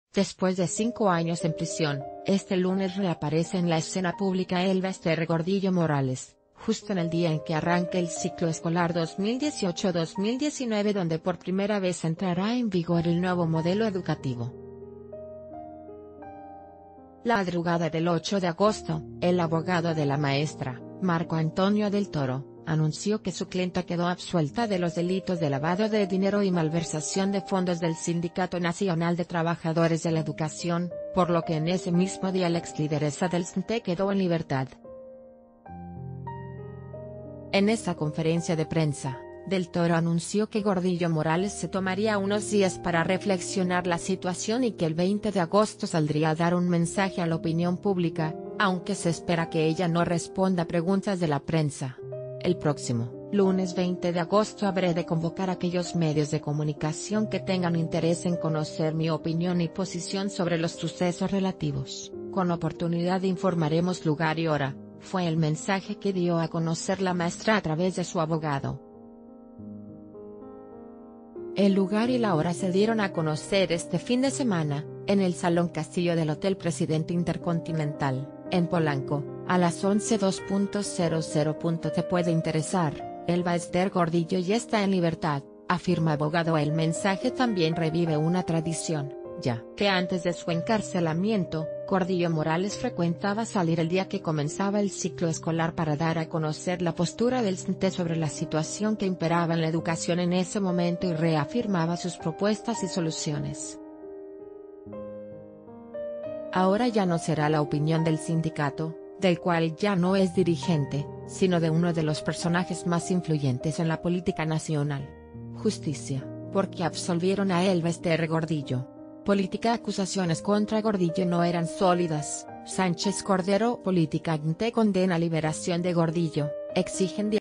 Después de 5 años en prisión, este lunes reaparece en la escena pública Elba Ester Gordillo Morales, justo en el día en que arranca el ciclo escolar 2018-2019, donde por primera vez entrará en vigor el nuevo modelo educativo. La madrugada del 8 de agosto, el abogado de la maestra, Marco Antonio del Toro, anunció que su clienta quedó absuelta de los delitos de lavado de dinero y malversación de fondos del Sindicato Nacional de Trabajadores de la Educación, por lo que en ese mismo día la exlideresa del SNTE quedó en libertad. En esa conferencia de prensa, Del Toro anunció que Gordillo Morales se tomaría unos días para reflexionar la situación y que el 20 de agosto saldría a dar un mensaje a la opinión pública, aunque se espera que ella no responda preguntas de la prensa. El próximo, lunes 20 de agosto habré de convocar a aquellos medios de comunicación que tengan interés en conocer mi opinión y posición sobre los sucesos relativos, con oportunidad informaremos lugar y hora, fue el mensaje que dio a conocer la maestra a través de su abogado. El lugar y la hora se dieron a conocer este fin de semana, en el Salón Castillo del Hotel Presidente Intercontinental, en Polanco, a las 11:00. Te puede interesar, Elba Ester Gordillo ya está en libertad, afirma abogado. El mensaje también revive una tradición, ya que antes de su encarcelamiento, Gordillo Morales frecuentaba salir el día que comenzaba el ciclo escolar para dar a conocer la postura del SNTE sobre la situación que imperaba en la educación en ese momento y reafirmaba sus propuestas y soluciones. Ahora ya no será la opinión del sindicato, del cual ya no es dirigente, sino de uno de los personajes más influyentes en la política nacional. Justicia, porque absolvieron a Elba Ester Gordillo. Política. Acusaciones contra Gordillo no eran sólidas. Sánchez Cordero. Política. NTE condena liberación de Gordillo, exigen